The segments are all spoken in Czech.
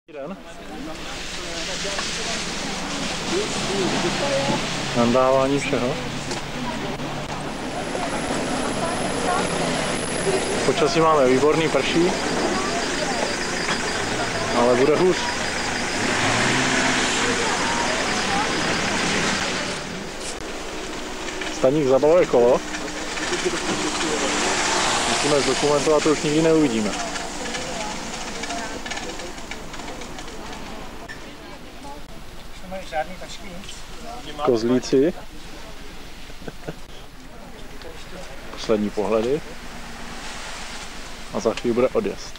Den. Nandávání všeho. Počasí máme výborný, prší, ale bude hůř. Staník zabaluje kolo. Musíme zdokumentovat, to už nikdy neuvidíme. Kozlíci. Poslední pohledy. A za chvíli bude odjezd.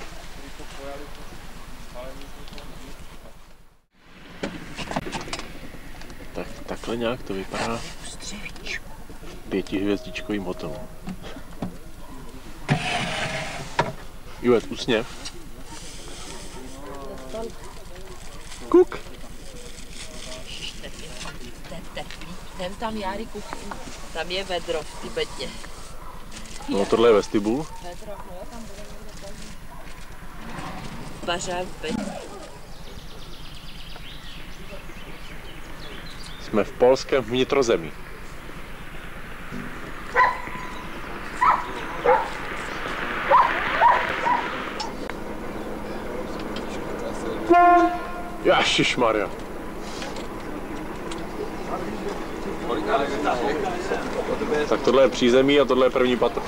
Tak takhle nějak to vypadá v 5hvězdičkovým hotelu. Juvet, usněv. Kuk! Jdem tam, Járiku, tam je vedro v Tibetě. No tohle je vestibul. Vedro, no tam bude bažák v Tibetě. Jsme v polském vnitrozemí. Ježišmarja. Tak tohle je přízemí a tohle je první patro.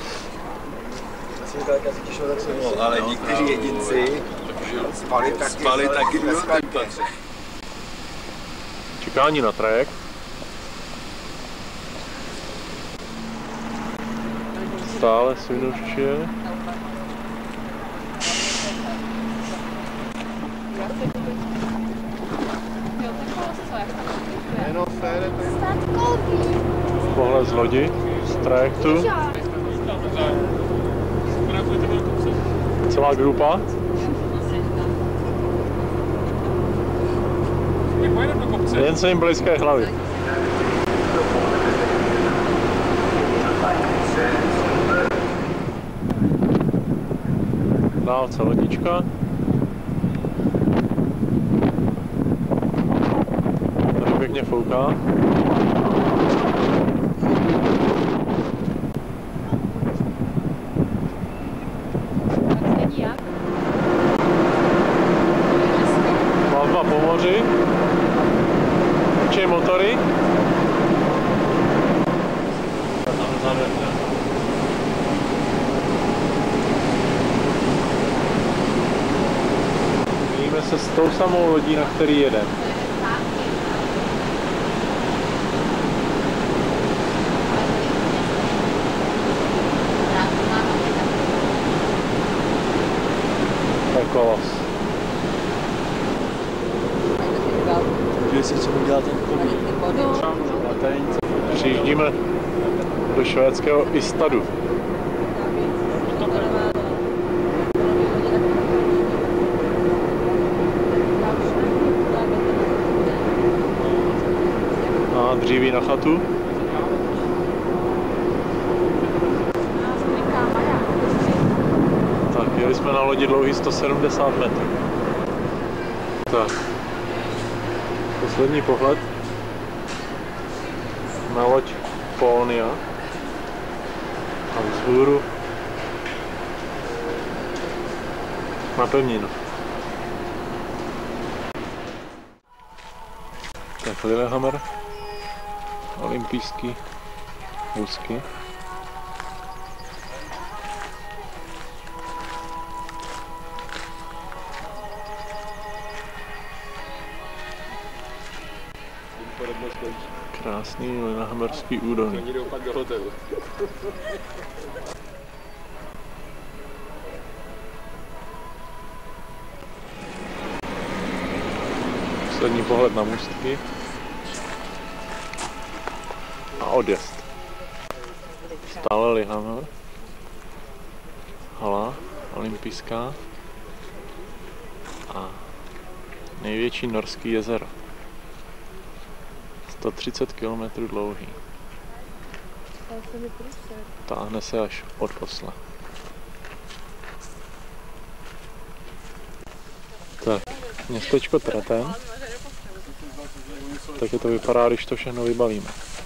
Ale někteří jedinci spali taky ve svém patře. Čekání na trajekt. Stále Svinovče. Pohled z lodi, z trajektu. Celá grupa. Jen se jim blízké hlavy. Dálce lodička. Tady pěkně fouká. Plavba po moři. Určitě motory. Vidíme se s tou samou lodí, na který jedem. To je kolos. Jestli co udělal ten kolí. Přijíždíme do švédského Istadu. A dříví na chatu. Tak, jeli jsme na lodi dlouhý 170 metrů. Tak. Poslední pohled na loď Polonia a vzhůru na pevninu. Tak Lillehammer, olympijský vůzky. Krásný Lillehammerský údolí. Oni jdou pak do hotelu. Poslední pohled na můstky. A odjezd. Stále Lillehammer. Hala olympijská. A největší norský jezero. 130 km dlouhý. Táhne se až od posla. Tak, městečko Treten. Tak to vypadá, když to všechno vybavíme.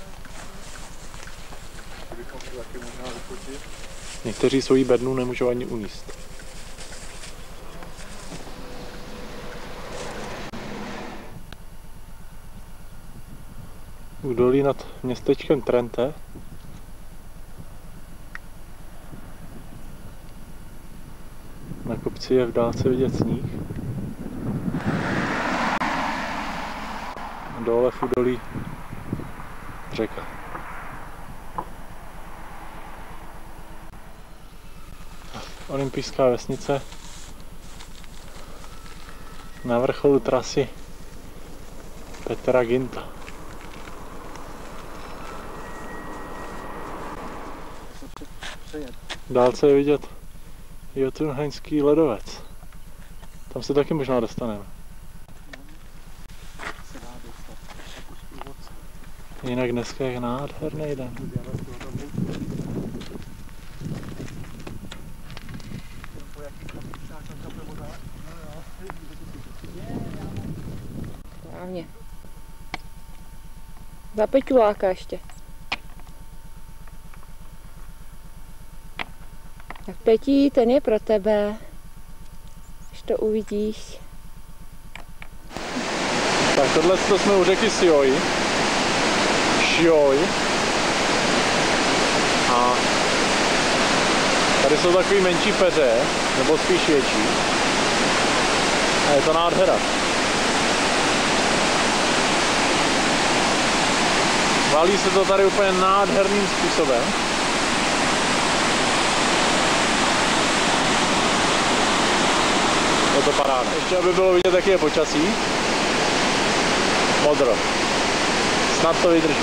Někteří svoji bednu nemůžou ani uníst. Údolí nad městečkem Trente. Na kopci je v dálce vidět sníh. Dole v údolí řeka. Olympijská vesnice na vrcholu trasy Petra Ginta. V dálce je vidět Jotunheinský ledovec. Tam se taky možná dostaneme. Jinak dneska je nádherný den. Správně. Za Peťuláka ještě. Tak Petí, ten je pro tebe. Až to uvidíš. Tak tohle jsme u řeky Sioj. A tady jsou takový menší peře, nebo spíš větší. A je to nádhera. Valí se to tady úplně nádherným způsobem. Je to paráda. Ještě aby bylo vidět, jaký je počasí. Modro. Snad to vydrží.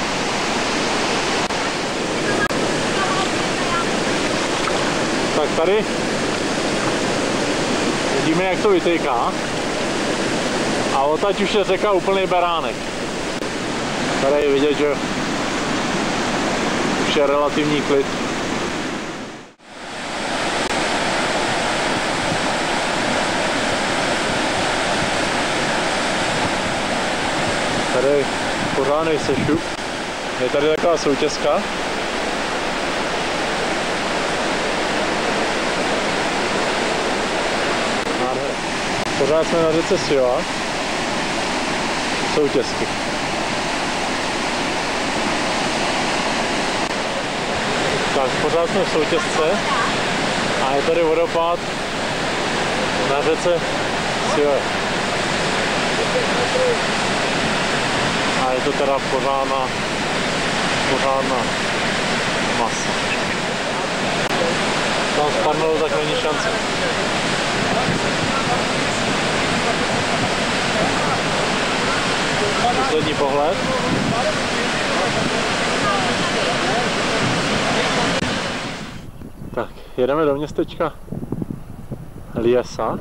Tak tady vidíme, jak to vytéká. A odtaď už je řeka úplný beránek. Tady je vidět, že už je relativní klid. Tady pořádnej sešup. Je tady taková soutězka. Pořád jsme na řece Sioa. Soutězky. Tak pořád jsme v soutězce a je tady vodopád na řece Sioa. A je to teda pořádná masa. Tam spadnou, tak není šance. Poslední pohled. Tak, jedeme do městečka Liesa.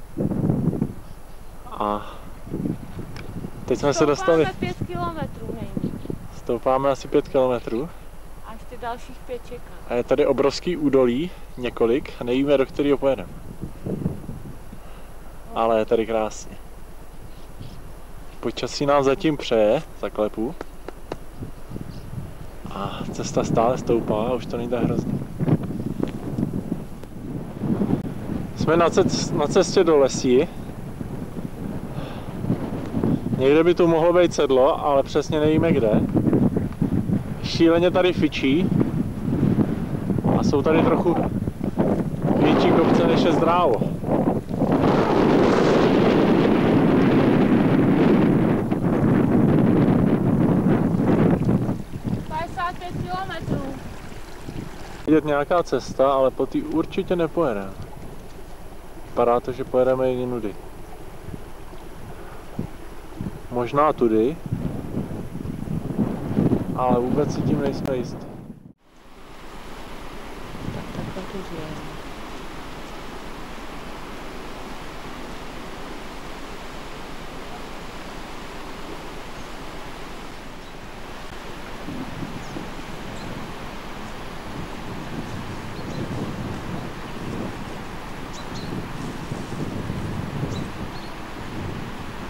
A teď jsme se dostali. 5 kilometrů nejméně. Stoupáme asi 5 kilometrů. A ještě dalších 5 čeká. A je tady obrovský údolí, několik, a nevíme, do kterého pojedeme. Ale je tady krásně. Počasí nám zatím přeje, zaklepu. A cesta stále stoupá a už to není tak hrozný. Jsme na cestě do lesí. Někde by tu mohlo být sedlo, ale přesně nevíme kde. Šíleně tady fičí. A jsou tady trochu větší kopce než je zdrávo. Vidět nějaká cesta, ale po té určitě nepojedeme. Vypadá to, že pojedeme jinudy. Možná tudy, ale vůbec si tím nejsme jistí. Tak to žijeme.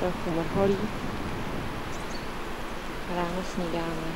trochu mrholí. Ráno snídáme.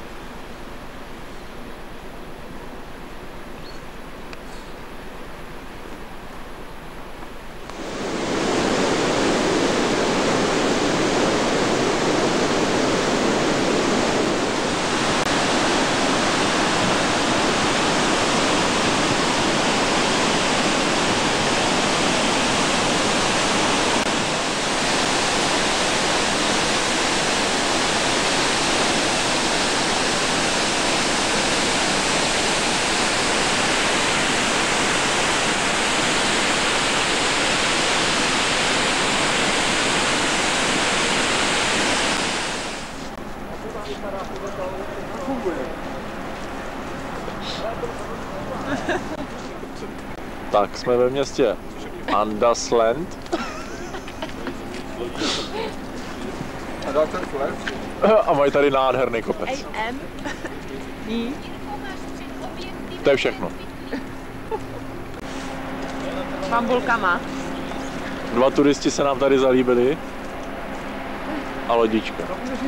Tak, jsme ve městě Andasland. A mají tady nádherný kopec. To je všechno. Bambulkama. 2 turisti se nám tady zalíbili. A lodička.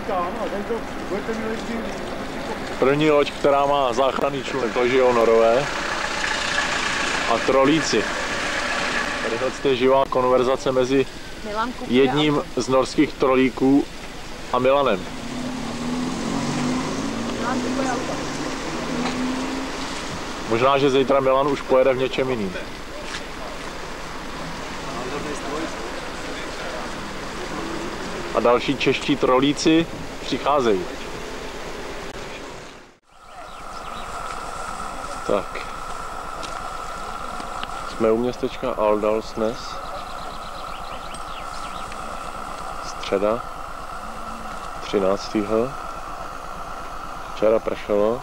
První loď, která má záchranný člunek, leží Norové. A trolíci. Tady je živá konverzace mezi jedním z norských trolíků a Milanem. Možná, že zítra Milan už pojede v něčem jiným. A další čeští trolíci přicházejí. Tak. Jsme u městečka Aldalsnes. Středa 13. Včera pršelo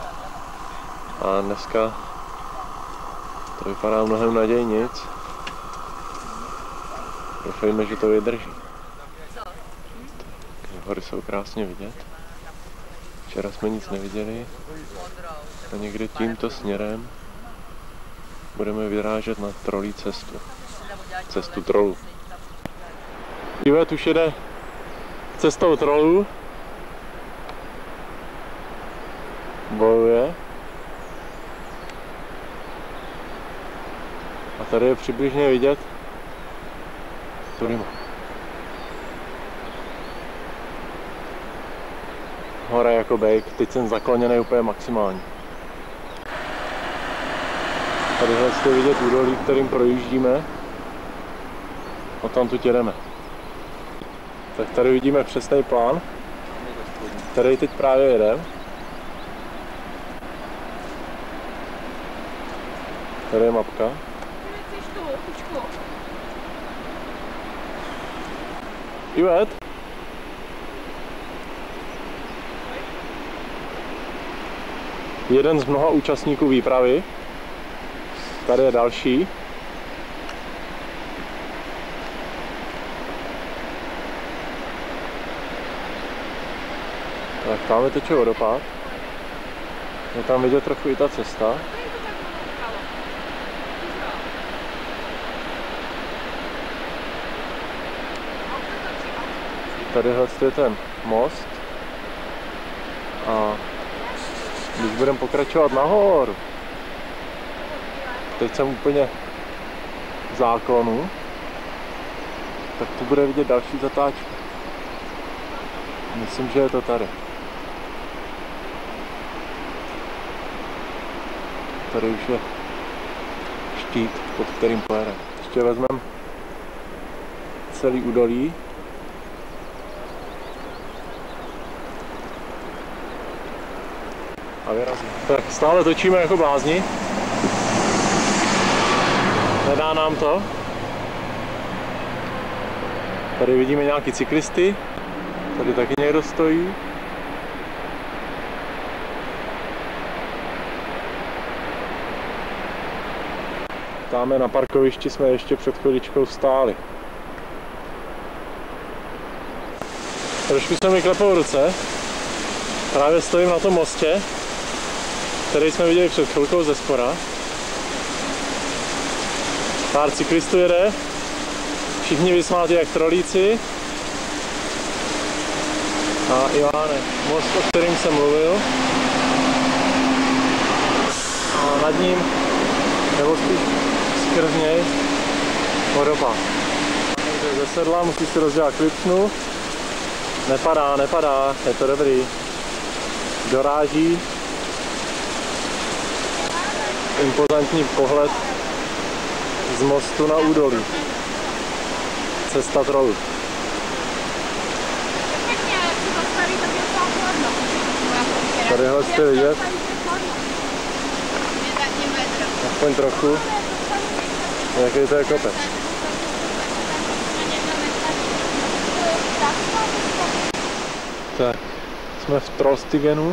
a dneska to vypadá mnohem nadějnic. Doufejme, že to vydrží. Hory jsou krásně vidět. Včera jsme nic neviděli a někde tímto směrem budeme vyrážet na trolí cestu. Cestu trolů. Ivet už jede cestou trolů. Bojuje. A tady je přibližně vidět tudy. Hora jako bejk, teď jsem zakloněný úplně maximálně. Tadyhle jste vidět údolí, kterým projíždíme a tam tu jedeme. Tak tady vidíme přesný plán, který teď právě jedeme. Tady je mapka. Ivet? Jeden z mnoha účastníků výpravy. Tady je další. Tak tam teče vodopád. Je tam vidět trochu i ta cesta. Tadyhle je ten most. A když budeme pokračovat nahoru, teď jsem úplně v záklonu, tak tu bude vidět další zatáčka. Myslím, že je to tady. Tady už je štít, pod kterým pojedeme. Ještě vezmeme celý údolí. A vyrazíme. Tak stále točíme jako blázni. Nedá nám to. Tady vidíme nějaký cyklisty. Tady taky někdo stojí. Táme na parkovišti jsme ještě před chviličkou stáli. Trošku se mi klepou ruce. Právě stojím na tom mostě, který jsme viděli před chvilkou ze spora. Pár cyklistů jede, všichni vysmátí jak trolíci. A Ivánek, most, o kterým jsem mluvil. A nad ním, nebo spíš skrz něj, vodopád. Takže ze sedla, musíš si rozdělat klipsnu. Nepadá, je to dobrý. Doráží. Impozantní pohled z mostu na údolí. Cesta trolu. Tadyhle jste vidět. Aspoň trochu. Jaký to je kopec. Tak, jsme v Trollstigenu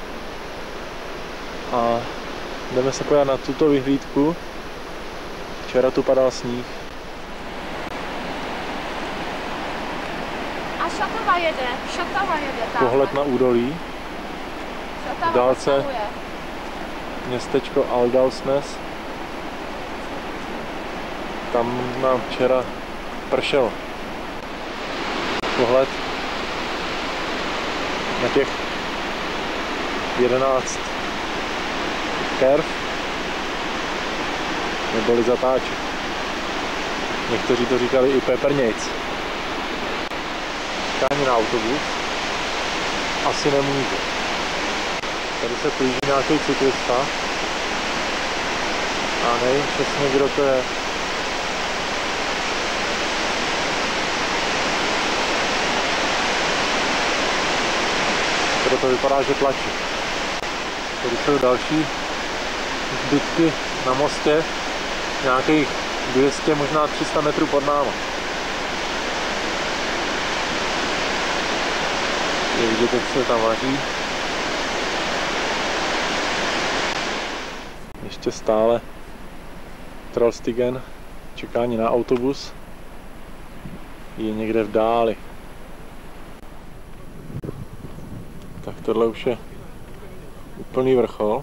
a jdeme se podívat na tuto vyhlídku. Včera tu padal sníh. A Šatava jede tam. Pohled na údolí. V dálce městečko Aldalsnes. Tam nám včera pršelo. Pohled na těch 11 kerv neboli zatáček. Někteří to říkali i peprnějc. Čekání na autobus asi nemůže. Tady se plíží nějaký cyklista a nevím přesně, kdo to je. Proto vypadá, že tlačí. Tady jsou další zbytky na mostě, nějakých 200, možná 300 metrů pod náma. Je vidět, jak se tam vaří. Ještě stále Trollstigen, čekání na autobus je někde v dáli. Tak tohle už je úplný vrchol.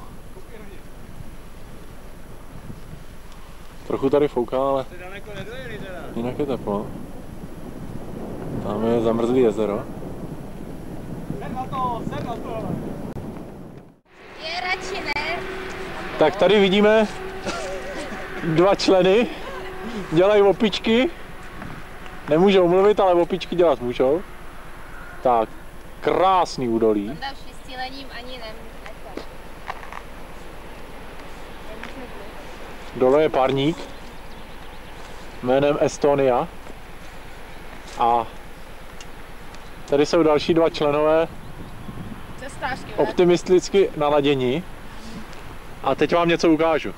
Trochu tady fouká, ale jinak je teplo. Tam je zamrzlý jezero. Je radši ne. Tak tady vidíme dva členy, dělají opičky. Nemůžou mluvit, ale opičky dělat můžou. Tak, krásný údolí. Tam šestílením ani nemůže. Dole je parník jménem Estonia. A tady jsou další dva členové optimisticky naladění. A teď vám něco ukážu.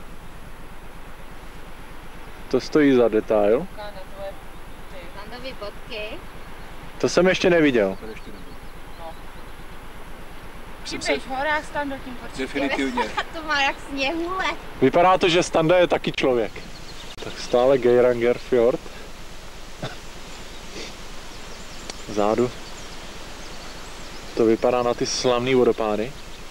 To stojí za detail. Landový bodky. To jsem ještě neviděl. Přiběž v horách, Stando, tím Definitivně. To má jak sněhule. Vypadá to, že Standa je taky člověk. Tak stále Geiranger Fjord. Vzadu to vypadá na ty slavné vodopády.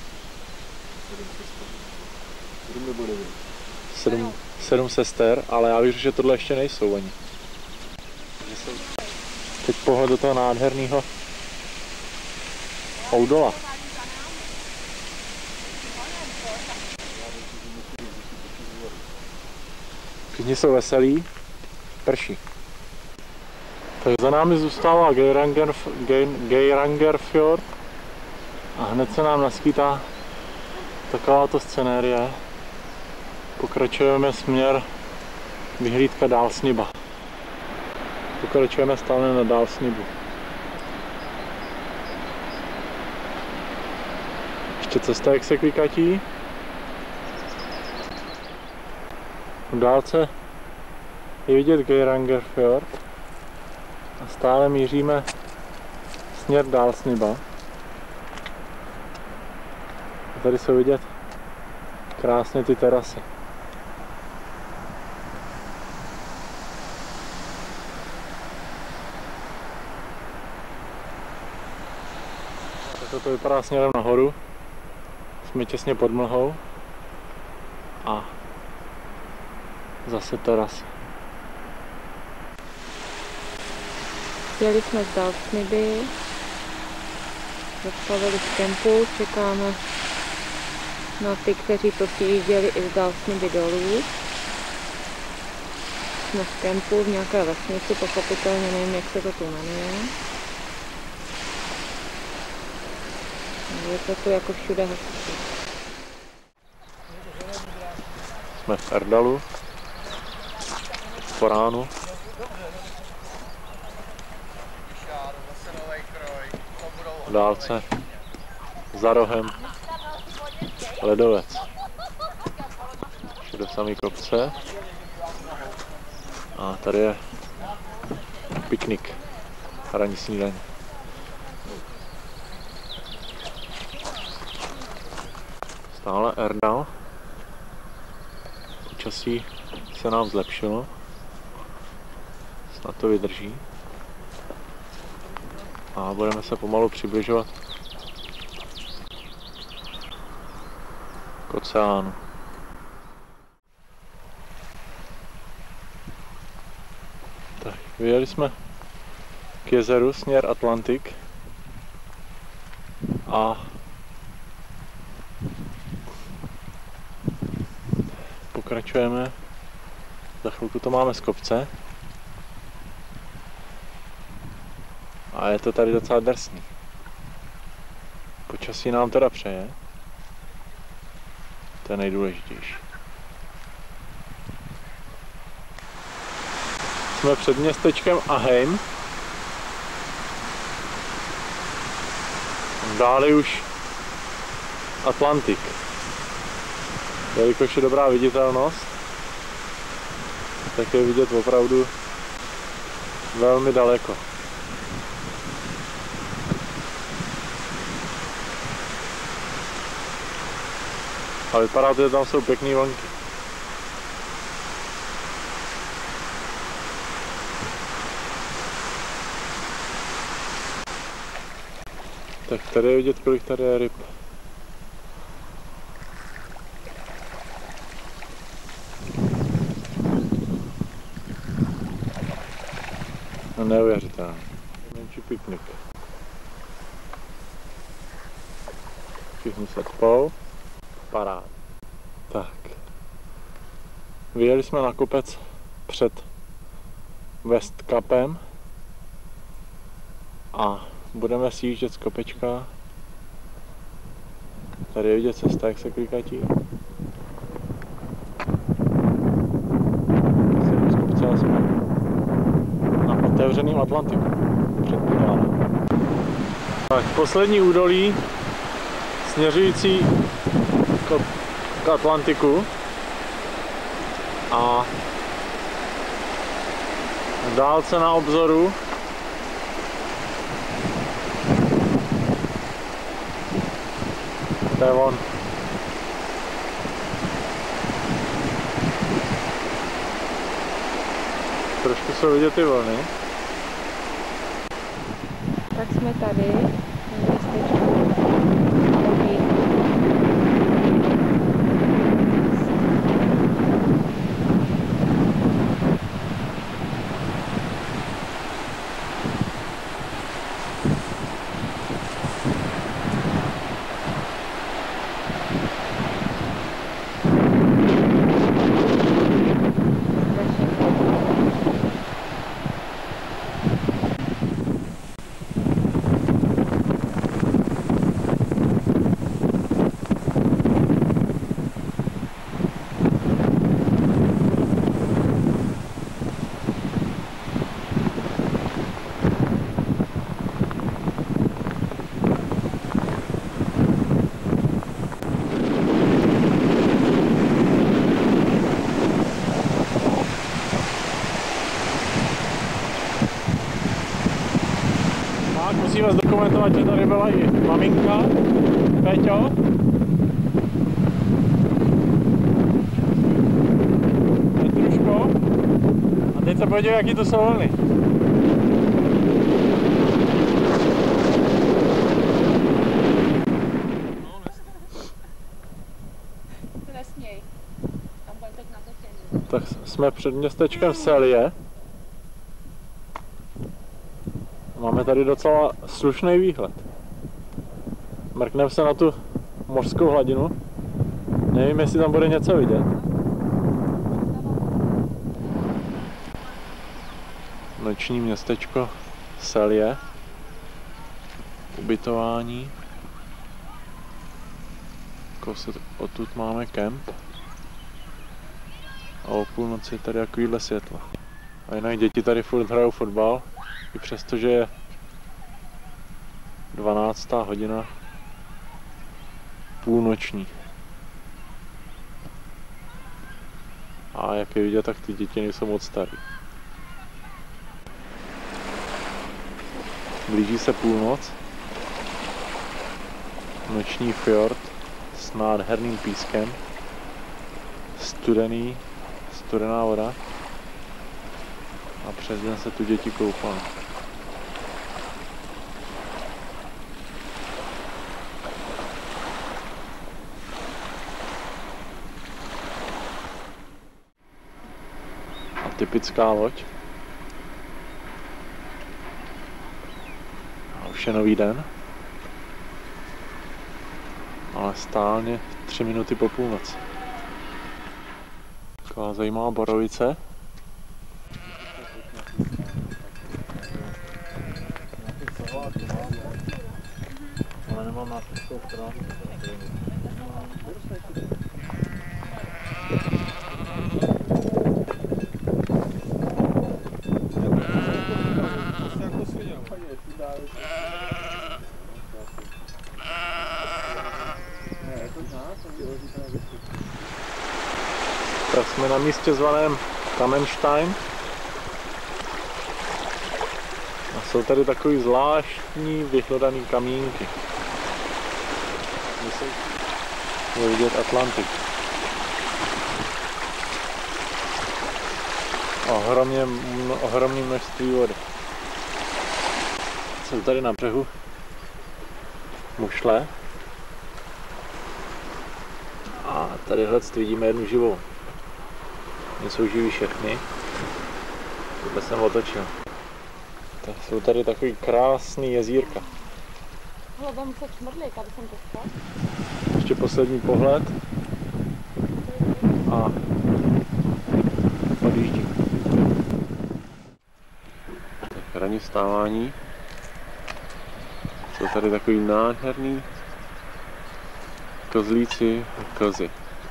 7 sester, ale já věřím, že tohle ještě nejsou ani. Teď pohled do toho nádherného oudola. Všichni jsou veselí, prší. Tak za námi zůstává Geiranger Fjord a hned se nám naskýtá takováto scenérie. Pokračujeme směr vyhlídka Dalsniba. Pokračujeme stále na Dalsnibu. Ještě cesta jak se klikatí. V dálce je vidět Geiranger Fjord a stále míříme směr Dalsniba. A tady jsou vidět krásně ty terasy. To vypadá směrem nahoru. Jsme těsně pod mlhou. A zase terasy. Jeli jsme z Dalsniby zastavili v kempu, čekáme na ty, kteří přijížděli i z Dalsnyby dolů. Jsme v kempu v nějaké vesnici, pochopitelně nevím, jak se to tu jmenuje. Je to tu jako všude hezky. Jsme v Erdalu, po ránu. V dálce, za rohem, ledovec. Všude samý kopce. A tady je piknik, ranní snídaně. Stále Erdal. Počasí se nám zlepšilo. Snad to vydrží. A budeme se pomalu přibližovat k oceánu. Tak, vyjeli jsme k jezeru směr Atlantik a pokračujeme. Za chvilku to máme z kopce. A je to tady docela drsný. Počasí nám teda přeje. To je nejdůležitější. Jsme před městečkem Aheim. Dále už Atlantik. Jelikož je dobrá viditelnost, tak je vidět opravdu velmi daleko. A vypadá to, že tam jsou pěkný vlnky. Tak tady je vidět, kolik tady je ryb. No, neuvěřitelné. Menší piknik. Všichni se spou. Parád. Tak. Vyjeli jsme na kopec před West Capem a budeme sjíždět z kopečka. Tady je vidět cesta, jak se klikatí. Z kopce jsme na otevřeném Atlantiku. Předpokládám. Tak, poslední údolí směřující k Atlantiku a v dálce na obzoru to je on. Trošku jsou vidět ty vlny. Tak jsme tady, na městečku. Musíme zdokumentovat, že tady byla i maminka, Péťo. Petruško. A teď se podívej, jaký to jsou vlny. Nesměj. Tam bude teď natočený. Tak jsme před městečkem Selje. Máme tady docela slušný výhled. Mrkneme se na tu mořskou hladinu. Nevím, jestli tam bude něco vidět. Noční městečko Selje. Ubytování. Odtud máme kemp. A o půlnoci je tady takovýhle světlo. A jinak děti tady furt hrajou fotbal. I přesto, že je 12. hodina půlnoční. A jak je vidět, tak ty děti nejsou moc starý. Blíží se půlnoc. Noční fjord s nádherným pískem. Studená voda. A přes den se tu děti koupají. A typická loď. A už je nový den. Ale stálně 3 minuty po půlnoci. Taková zajímavá borovice. Ale nemám nápiskou stránku. Tak jsme na místě zvaném Kamenstein. A jsou tady takový zvláštní vyhledaný kamínky. Je vidět Atlantik. Ohromné množství vody. Jsou tady na břehu mušle. A tadyhle vidíme jednu živou. Nejsou živí všechny. Tohle jsem otočil. Tak jsou tady takový krásný jezírka. Hlavám se čmrlík, aby jsem to spal. Ještě poslední pohled. A odjíždím. Tak ranní vstávání. Jsou tady takový nádherný kozlíci kozy.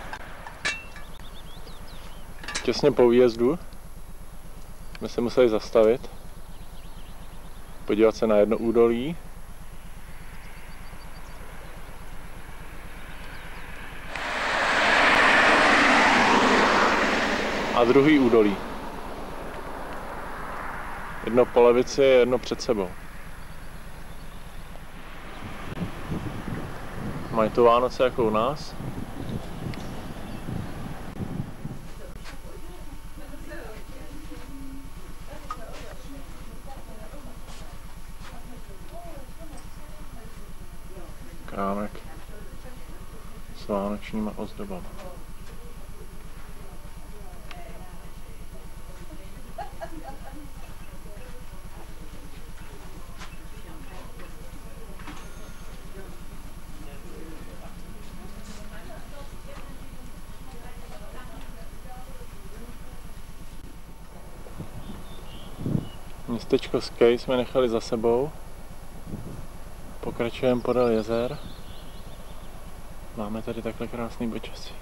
Těsně po výjezdu jsme se museli zastavit, podívat se na jedno údolí. A druhý údolí. Jedno po levici, jedno před sebou. Mají to Vánoce jako u nás. Krámek s vánočníma ozdobami. Městečko Skej jsme nechali za sebou. Pokračujeme podél jezer. Máme tady takhle krásný počasí.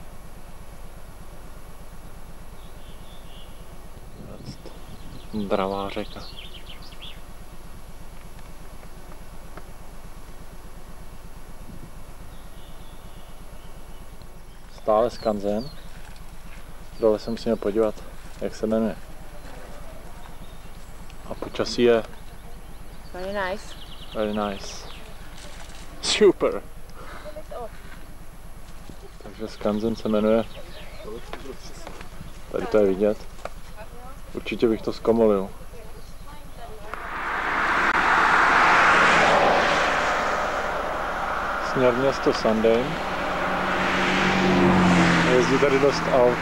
Dravá řeka. Stále skanzen. Dole se musíme podívat, jak se jmenuje. A počasí je Very nice. very nice. Super. Takže skanzen se jmenuje. Tady to je vidět. Určitě bych to zkomolil. Sněrměsto Sandane. Jezdí tady dost aut.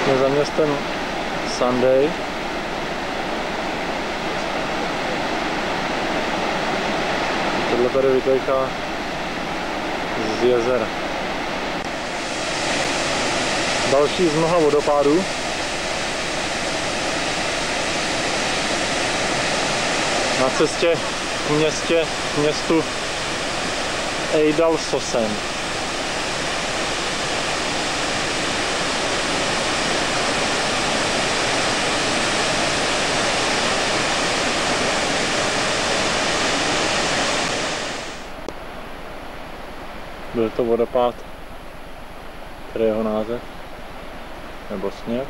Je za městem Sunday. Tohle tady vytéká z jezera. Další z mnoha vodopádů. Na cestě k městu Eidalsosen. Byl to vodopád, který je jeho název, nebo směr.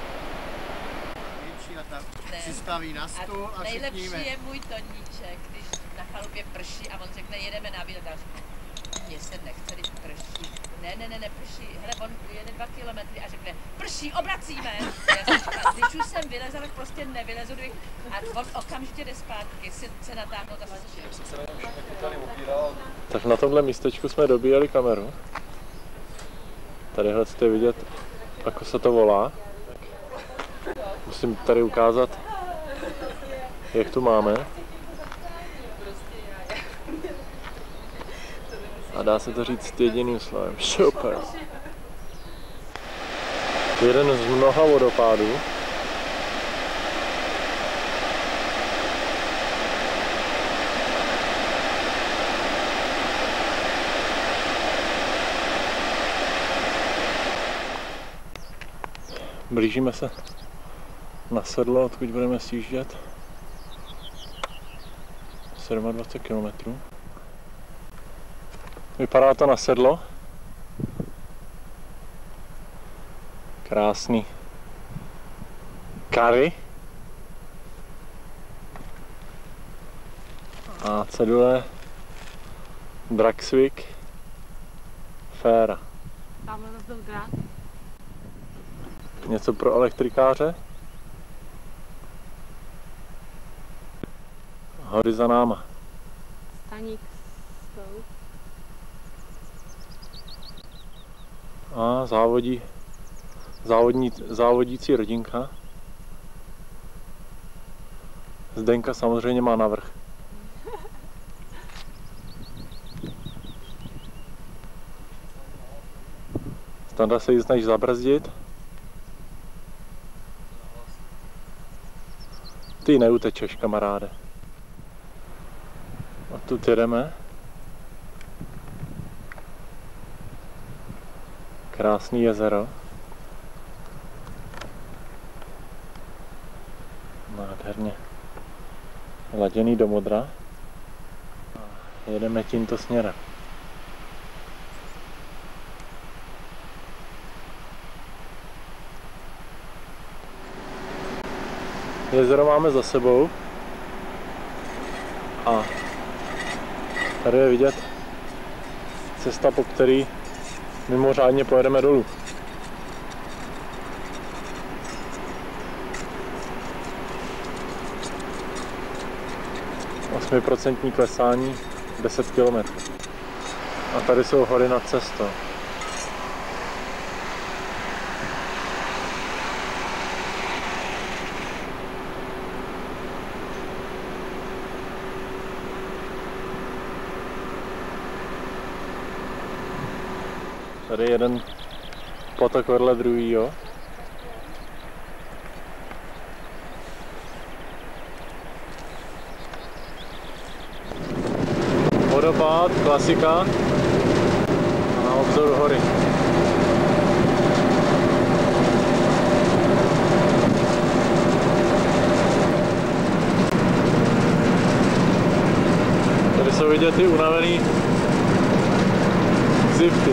Přistaví na stůl a nejlepší je můj Toníček, když na chalupě prší a on řekne, jedeme na výlet. Mně se nechce, když prší. Ne, prší. Hele, on jede 2 kilometry a řekne, prší, obracíme. Já říkám, když už jsem vylezl, tak prostě nevylezu. A on okamžitě jde zpátky, se natáhnout a stačí. Tak na tomhle místečku jsme dobíjeli kameru. Tadyhle jste vidět, jako se to volá. Musím tady ukázat, jak tu máme. A dá se to říct jediným slovem. Super. Jeden z mnoha vodopádů. Blížíme se na sedlo, odkud budeme sjíždět. 27 km. Vypadá to na sedlo. Krásný Kari. A cedule Dragsvik Féra. Tamhle to byl grát. Něco pro elektrikáře. Hory za náma. Staník jsou. A závodící rodinka. Zdenka samozřejmě má navrch. Standa se jí snaží zabrzdit. Ty neutečeš, kamaráde. A tu jedeme. Krásný jezero. Nádherně laděný do modra. Jedeme tímto směrem. Jezero máme za sebou. A tady je vidět cesta, po který mimořádně pojedeme dolů. 8% klesání 10 km. A tady jsou hory nad cestou. Tady je jeden potok vedle druhýho. Vodopád, klasika. A na obzoru hory. Tady jsou vidět ty unavený zivky.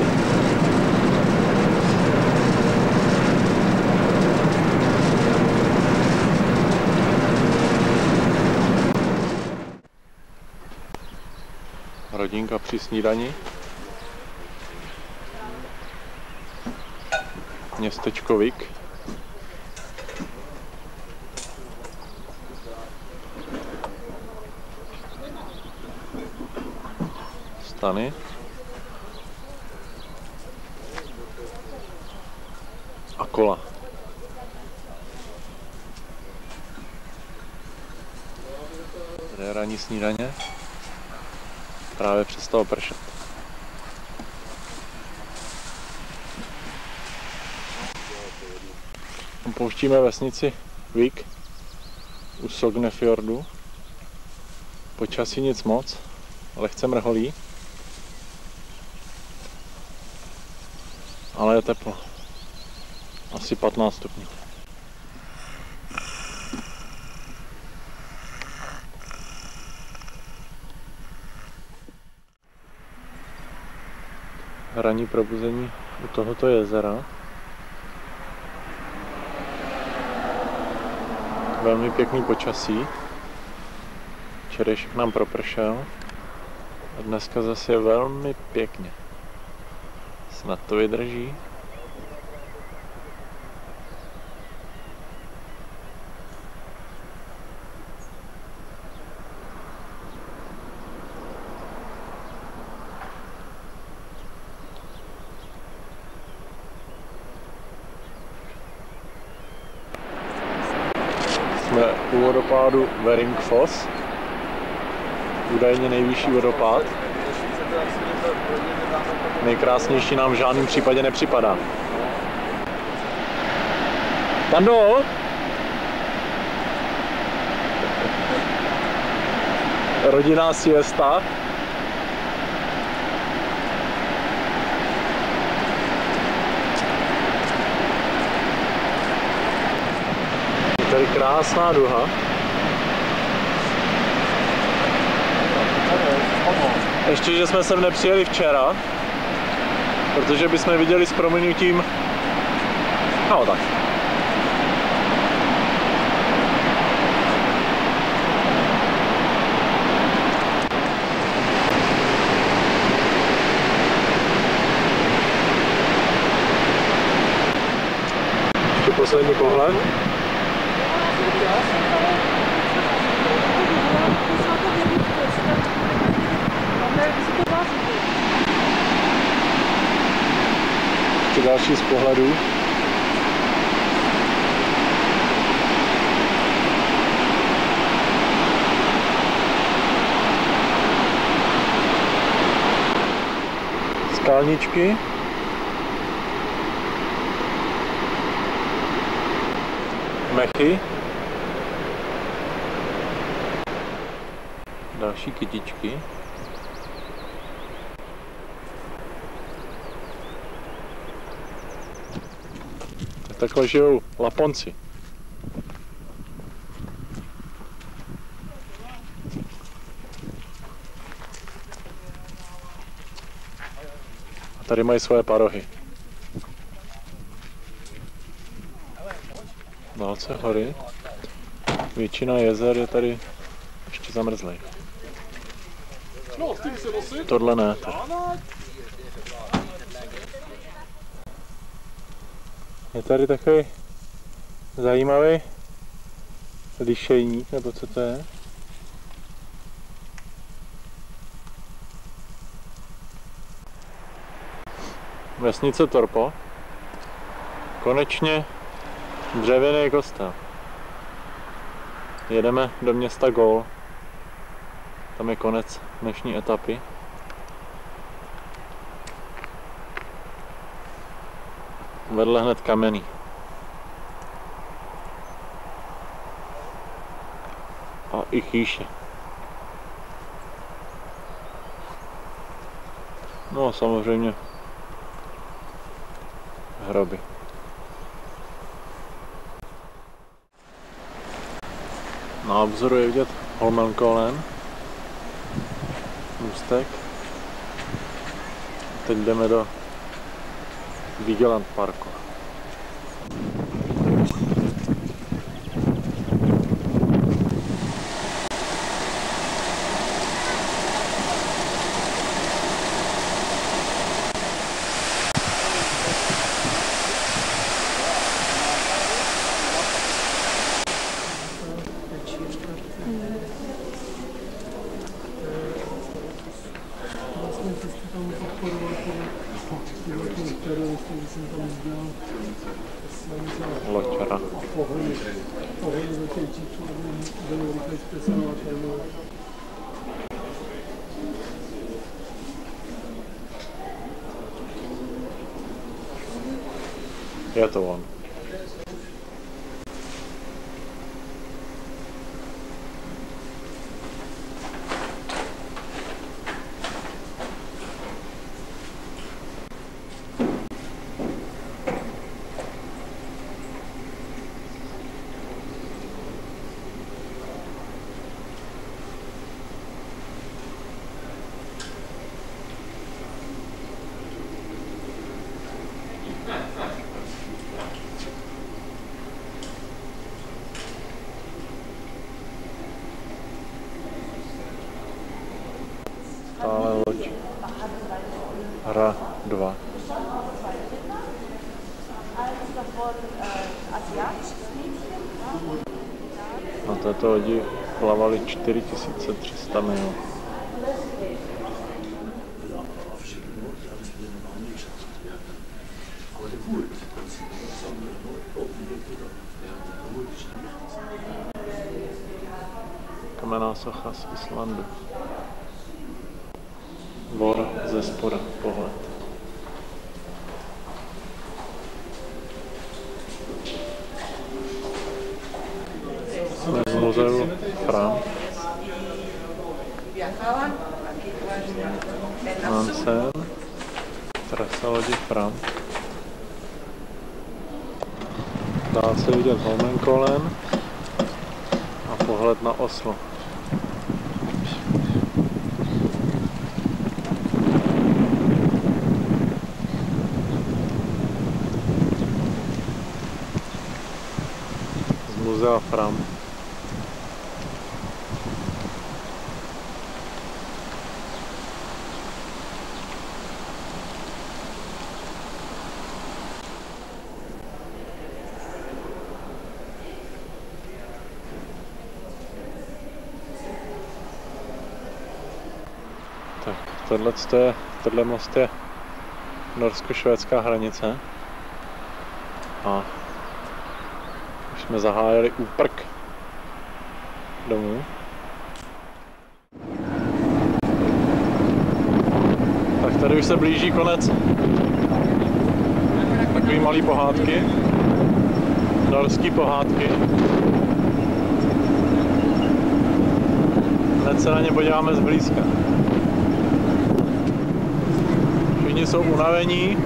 Rodinka při snídani. Městečko Vik. Stany. A kola. ranní snídaně. Právě přestalo pršet. Pouštíme vesnici Vik u Sognefjordu. Počasí nic moc, lehce mrholí. Ale je teplo. Asi 15 stupňů. Ranní probuzení u tohoto jezera. Velmi pěkný počasí. Včerejšek nám propršel. A dneska zase je velmi pěkně. Snad to vydrží. Jsme u vodopádu Veringfoss, údajně nejvyšší vodopád. Nejkrásnější nám v žádném případě nepřipadá. Tando! Rodinná siesta. Tady krásná duha. Ještě, že jsme sem nepřijeli včera, protože bychom viděli s prominutím, no tak. Ještě poslední pohled. Ještě další z pohledu. Skalničky. Mechy. Další kytičky. Takhle žijou Laponci. A tady mají svoje parohy. Dálce hory. Většina jezer je tady ještě zamrzlých. Tohle ne. Je tady takový zajímavý lišejník, nebo co to je? Vesnice Torpo. Konečně dřevěný kostel. Jedeme do města Gol. Tam je konec dnešní etapy. Vedle hned kamenný. A i chýše. No a samozřejmě hroby. Na obzoru je vidět Holmenkollen, můstek. Teď jdeme do Vigeland parku. Loďara. Je to on. Stále loď. Hra 2. Na této lodi plavali 4300 mil. Kamenná socha z Islandu. Bor ze spoda, pohled. Jsme z muzeu Fram. Nansen. Trasa lodi Fram. Dá se vidět Holmenkollen a pohled na Oslo. Muzea Fram. Tak, tohle most je norsko-švédská hranice. A už jsme zahájili úprk domů. Tak tady už se blíží konec. Takový malý pohádky. Norský pohádky. Hned se na ně podíváme zblízka. Všichni jsou unavení.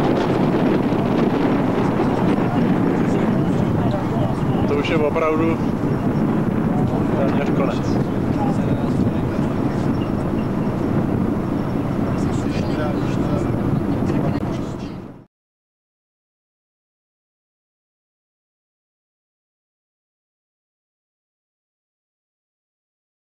To už je opravdu